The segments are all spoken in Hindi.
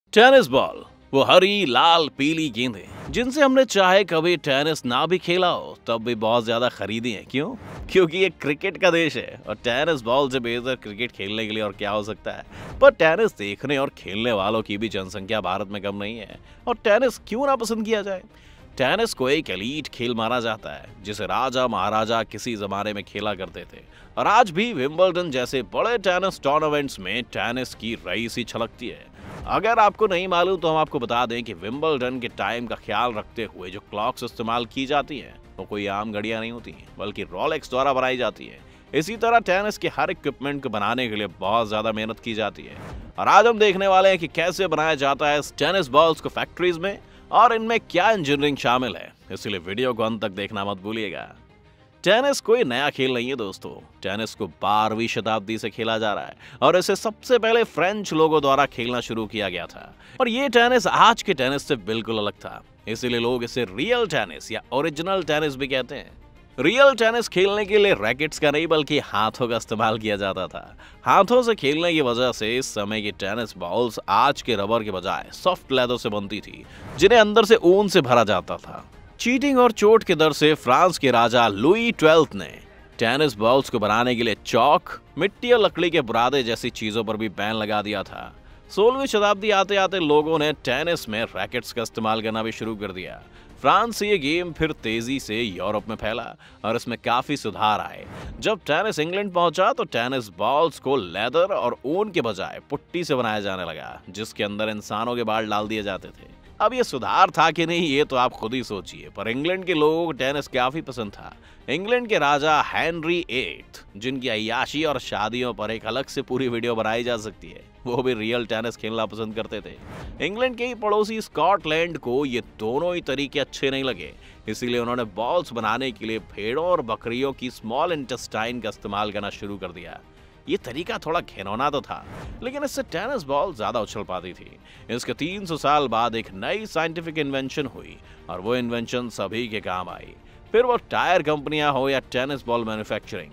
टेनिस बॉल वो हरी लाल पीली गेंदें जिनसे हमने चाहे कभी टेनिस ना भी खेला हो तब भी बहुत ज्यादा खरीदी है। क्यों? क्योंकि ये क्रिकेट का देश है और टेनिस बॉल से बेहतर क्रिकेट खेलने के लिए और क्या हो सकता है। पर टेनिस देखने और खेलने वालों की भी जनसंख्या भारत में कम नहीं है। और टेनिस क्यों ना पसंद किया जाए? टेनिस को एक एलीट खेल माना जाता है जिसे राजा महाराजा किसी जमाने में खेला करते थे। और आज भी विंबलडन जैसे बड़े टेनिस टूर्नामेंट्स में टेनिस की रईसी छलकती है। अगर आपको नहीं मालूम तो हम आपको बता दें कि विंबलडन के टाइम का ख्याल रखते हुए जो क्लॉक्स इस्तेमाल की जाती हैं वो कोई आम घड़ियां नहीं होती बल्कि रोलेक्स द्वारा बनाई जाती है। इसी तरह टेनिस के हर इक्विपमेंट को बनाने के लिए बहुत ज्यादा मेहनत की जाती है। और आज हम देखने वाले हैं कि कैसे बनाया जाता है इस टेनिस बॉल्स को फैक्ट्रीज में और इनमें क्या इंजीनियरिंग शामिल है। इसलिए वीडियो को अंत तक देखना मत भूलिएगा। टेनिस कोई नया खेल नहीं है दोस्तों। टेनिस को 12वीं शताब्दी से खेला जा रहा है और इसे सबसे पहले फ्रेंच लोगों द्वारा खेलना शुरू किया गया था। और ये टेनिस आज के टेनिस से बिल्कुल अलग था, इसीलिए लोग इसे रियल टेनिस या ओरिजिनल टेनिस भी कहते हैं। रियल टेनिस खेलने के लिए रैकेट्स का नहीं बल्कि हाथों का इस्तेमाल किया जाता था। हाथों से खेलने की वजह से इस समय की टेनिस बॉल्स आज के रबर के बजाय सॉफ्ट लेदर से बनती थी जिन्हें अंदर से ऊन से भरा जाता था। चीटिंग और चोट के डर से फ्रांस के राजा लुई 12 ने टेनिस बॉल्स को बनाने के लिए चौक, मिट्टी और लकड़ी के बुरादे जैसी चीजों पर भी बैन लगा दिया था। 16वीं शताब्दी आते आते लोगों ने टेनिस में रैकेट्स का इस्तेमाल करना भी शुरू कर दिया। फ्रांस से ये गेम फिर तेजी से यूरोप में फैला और इसमें काफी सुधार आए। जब टेनिस इंग्लैंड पहुंचा तो टेनिस बॉल्स को लेदर और ऊन के बजाय पुट्टी से बनाया जाने लगा जिसके अंदर इंसानों के बाल डाल दिए जाते थे। अब ये सुधार था कि नहीं ये तो आप खुद ही सोचिए, पर इंग्लैंड के लोगों को टेनिस काफी पसंद था। इंग्लैंड के राजा हेनरी 8 जिनकी अय्याशी और शादियों पर एक अलग से पूरी वीडियो बनाई जा सकती है, वो भी रियल टेनिस खेलना पसंद करते थे। इंग्लैंड के ही पड़ोसी स्कॉटलैंड को ये दोनों ही तरीके अच्छे नहीं लगे, इसीलिए उन्होंने बॉल्स बनाने के लिए भेड़ों और बकरियों की स्मॉल इंटेस्टाइन का इस्तेमाल करना शुरू कर दिया। ये तरीका थोड़ा घिनौना तो था, लेकिन इससे टेनिस बॉल ज्यादा उछल पाती थी। इसके 300 साल बाद एक नई साइंटिफिक इन्वेंशन हुई और वो इन्वेंशन सभी के काम आई। फिर वो टायर कंपनियां हो या टेनिस बॉल मैन्युफैक्चरिंग।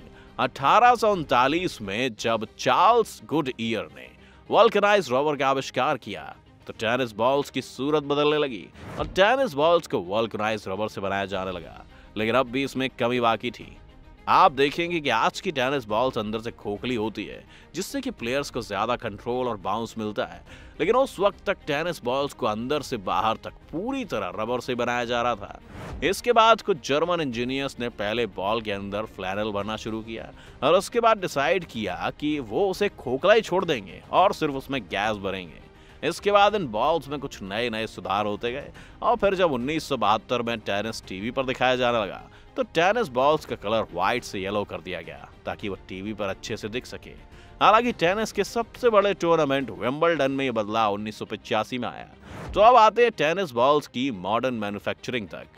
1839 में जब चार्ल्स गुडईयर ने वल्कनाइज्ड रबर का आविष्कार किया तो टेनिस बॉल्स की सूरत बदलने लगी और टेनिस बॉल्स को वल्कनाइज्ड रबर से बनाया जाने लगा। लेकिन अब भी इसमें कमी बाकी थी। आप देखेंगे कि आज की टेनिस बॉल्स अंदर से खोखली होती है जिससे कि प्लेयर्स को ज्यादा कंट्रोल और बाउंस मिलता है, लेकिन उस वक्त तक टेनिस बॉल्स को अंदर से बाहर तक पूरी तरह रबर से बनाया जा रहा था। इसके बाद कुछ जर्मन इंजीनियर्स ने पहले बॉल के अंदर फ्लैनल भरना शुरू किया और उसके बाद डिसाइड किया कि वो उसे खोखला ही छोड़ देंगे और सिर्फ उसमें गैस भरेंगे। इसके बाद इन बॉल्स में कुछ नए नए सुधार होते गए और फिर जब 1972 में टेनिस टीवी पर दिखाया जाने लगा तो टेनिस बॉल्स का कलर व्हाइट से येलो कर दिया गया ताकि वो टीवी पर अच्छे से दिख सके। हालांकि टेनिस के सबसे बड़े टूर्नामेंट विंबलडन में ये बदलाव 1985 में आया। तो अब आते हैं टेनिस बॉल्स की मॉडर्न मैन्युफैक्चरिंग तक।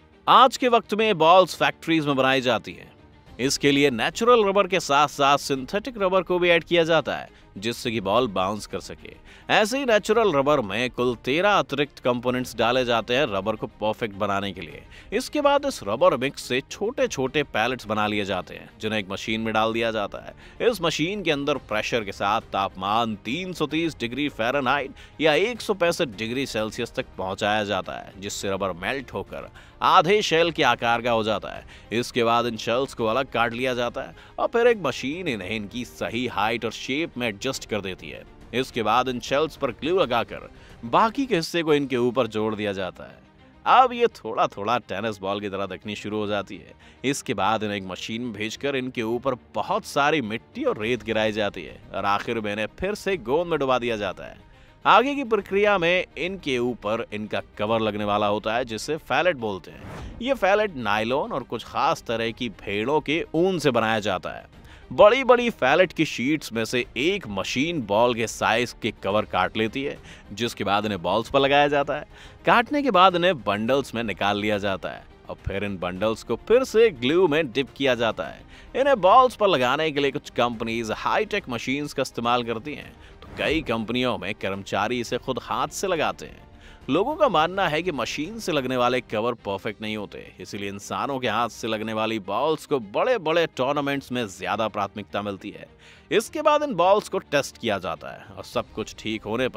आज के वक्त में बॉल्स फैक्ट्रीज में बनाई जाती हैं। इसके लिए नेचुरल रबर के साथ साथ सिंथेटिक रबर को भी ऐड किया जाता है जिससे कि बॉल बाउंस कर सके। ऐसे ही नेचुरल रबर में कुल 13 अतिरिक्त कंपोनेंट्स डाले जाते हैं रबर को परफेक्ट बनाने के लिए। इसके बाद इस रबर मिक्स से छोटे छोटे पैलेट्स बना लिए जाते हैं जिन्हें एक मशीन में डाल दिया जाता है। इस मशीन के अंदर प्रेशर के साथ तापमान 330 डिग्री फ़ारेनहाइट या 165 डिग्री सेल्सियस तक पहुंचाया जाता है जिससे रबर मेल्ट होकर आधे शेल के आकार का हो जाता है। इसके बाद इन शेल्स को अलग काट लिया जाता है और फिर एक मशीन इन्हें इनकी सही हाइट और शेप में एडजस्ट कर देती है। इसके बाद इन शेल्स पर ग्लू लगाकर बाकी के हिस्से को इनके ऊपर जोड़ दिया जाता है। अब ये थोड़ा थोड़ा टेनिस बॉल की तरह दिखनी शुरू हो जाती है। इसके बाद इन्हें एक मशीन में भेजकर इनके ऊपर बहुत सारी मिट्टी और रेत गिराई जाती है और आखिर में इन्हें फिर से गोंद में डुबा दिया जाता है। आगे की प्रक्रिया में इनके ऊपर इनका कवर लगने वाला होता है जिसे फैलेट बोलते हैं। ये फैलेट नायलॉन और कुछ खास तरह की भेड़ों के ऊन से बनाया जाता है। बड़ी बड़ी फैलेट की शीट्स में से एक मशीन बॉल के साइज के कवर काट लेती है जिसके बाद इन्हें बॉल्स पर लगाया जाता है। काटने के बाद इन्हें बंडल्स में निकाल लिया जाता है और फिर इन बंडल्स को फिर से ग्लू में डिप किया जाता है। इन्हें बॉल्स पर लगाने के लिए कुछ कंपनीज हाईटेक मशीन्स का इस्तेमाल करती हैं तो कई कंपनियों में कर्मचारी इसे खुद हाथ से लगाते हैं। लोगों का मानना है कि मशीन से लगने वाले कवर परफेक्ट नहीं होते, इसीलिए इंसानों के हाथ से लगने वाली बॉल्स को बड़े बड़े टूर्नामेंट्स में ज्यादा प्राथमिकता मिलती है। इसके बाद इन बॉल्स को टेस्ट किया जाता है और सब कुछ ठीक होने पर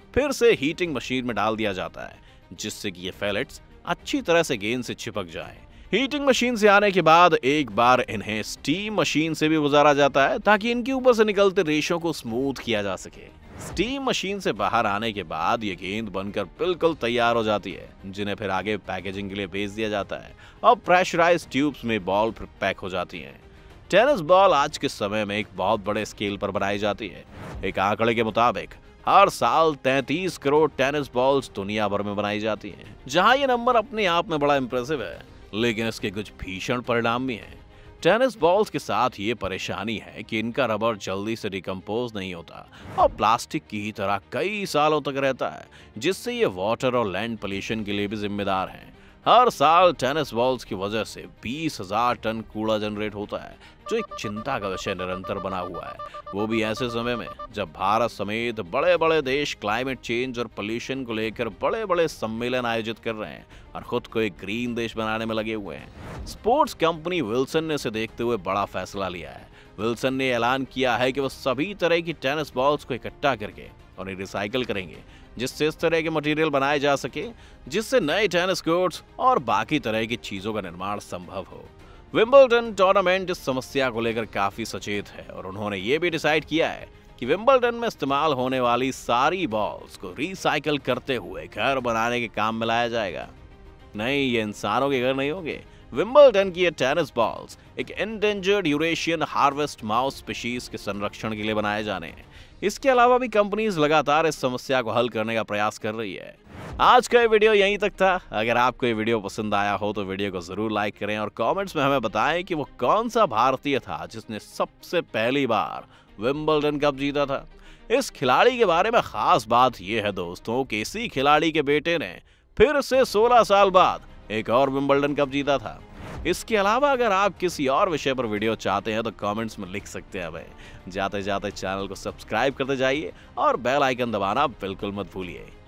फिर से हीटिंग मशीन में डाल दिया जाता है, जिससे कि ये फेलेट्स अच्छी तरह से गेंद से चिपक जाएं। हीटिंग मशीन से आने के बाद एक बार इन्हें स्टीम मशीन से भी गुजारा जाता है, ताकि इनके ऊपर से निकलते रेशों को स्मूथ किया जा सके। स्टीम मशीन से बाहर आने के बाद ये गेंद बनकर बिल्कुल तैयार हो जाती है, जिन्हें फिर आगे पैकेजिंग के लिए भेज दिया जाता है और प्रेशराइज्ड ट्यूब्स में बॉल पैक हो जाती हैं। टेनिस बॉल आज के समय में एक बहुत बड़े स्केल पर बनाई जाती है। एक आंकड़े के मुताबिक हर साल 33 करोड़ टेनिस बॉल्स दुनिया भर में बनाई जाती हैं। जहां ये नंबर अपने आप में बड़ा इंप्रेसिव है, लेकिन इसके कुछ भीषण परिणाम भी हैं। टेनिस बॉल्स के साथ ये परेशानी है कि इनका रबर जल्दी से डिकम्पोज नहीं होता और प्लास्टिक की ही तरह कई सालों तक रहता है, जिससे ये वाटर और लैंड पोल्यूशन के लिए भी जिम्मेदार हैं। हर साल टेनिस बॉल्स की वजह से 20,000 टन कूड़ा जनरेट होता है, जो एक चिंता का विषय निरंतर बना हुआ है, वो भी ऐसे समय में जब भारत समेत बड़े बड़े देश क्लाइमेट चेंज और पोल्यूशन को लेकर बड़े बड़े सम्मेलन आयोजित कर रहे हैं और खुद को एक ग्रीन देश बनाने में लगे हुए हैं। स्पोर्ट्स कंपनी विल्सन ने इसे देखते हुए बड़ा फैसला लिया है। विल्सन ने ऐलान किया है कि वो सभी तरह की टेनिस बॉल्स को इकट्ठा करके उन्हें रिसाइकल करेंगे, जिससे इस तरह के मटेरियल बनाए जा सके जिससे नए टेनिस कोर्ट्स और बाकी तरह की चीजों का निर्माण संभव हो। विंबलडन टूर्नामेंट इस समस्या को लेकर काफी सचेत है और उन्होंने ये भी डिसाइड किया है कि विंबलडन में इस्तेमाल होने वाली सारी बॉल्स को रिसाइकल करते हुए घर बनाने के काम में लाया जाएगा। नहीं, ये इंसानों के घर नहीं होंगे। विंबलडन की ये टेनिस बॉल्स एक endangered Eurasian harvest mouse species के संरक्षण के लिए बनाए जाने हैं। इसके अलावा भी कंपनीज लगातार इस समस्या को हल करने का प्रयास कर रही है। आज का ये वीडियो यहीं तक था। अगर आपको ये वीडियो पसंद आया हो तो वीडियो को जरूर लाइक करें और कमेंट्स में हमें बताएं कि वो कौन सा भारतीय था जिसने सबसे पहली बार विंबलडन कप जीता था। इस खिलाड़ी के बारे में खास बात यह है दोस्तों कि इसी खिलाड़ी के बेटे ने फिर से 16 साल बाद एक और विंबलडन कप जीता था। इसके अलावा अगर आप किसी और विषय पर वीडियो चाहते हैं तो कमेंट्स में लिख सकते हैं भाई। जाते जाते चैनल को सब्सक्राइब करते जाइए और बेल आइकन दबाना बिल्कुल मत भूलिए।